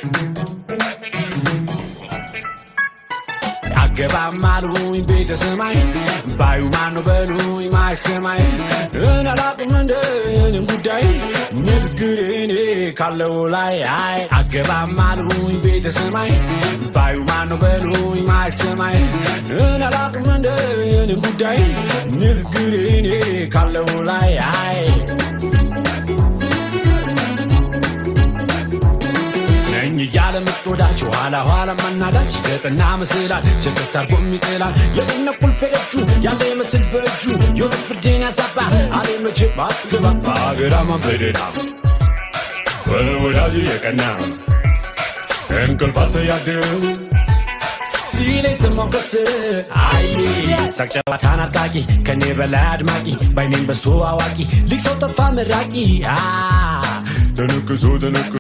Agaba maluin beta samai bayu mano belui max samai ana la kumande nim gudai nigirene kallo lai ai agaba maluin beta samai bayu mano belui max samai ana la kumande nim gudai nigirene kallo lai ai يالا متوداچو hala hala manadaч ዘጠና መስላል ሸተታርጎም ይቀላል የነቁል ፈለቹ ያለ መስል በጁ የፍርዴና ሳባ አለ መቼ ባትገባ ባገራማ በደና ወላጅ የቀና እንቅልፋት ያደው ሲለኝ ሰማከስ አይ ሳቅጨዋታና ታቂ ከኔ በላይ አድማቂ ባይኔን በስቶ አዋቂ ልክሰው ተፋ መራቂ ተነክሶ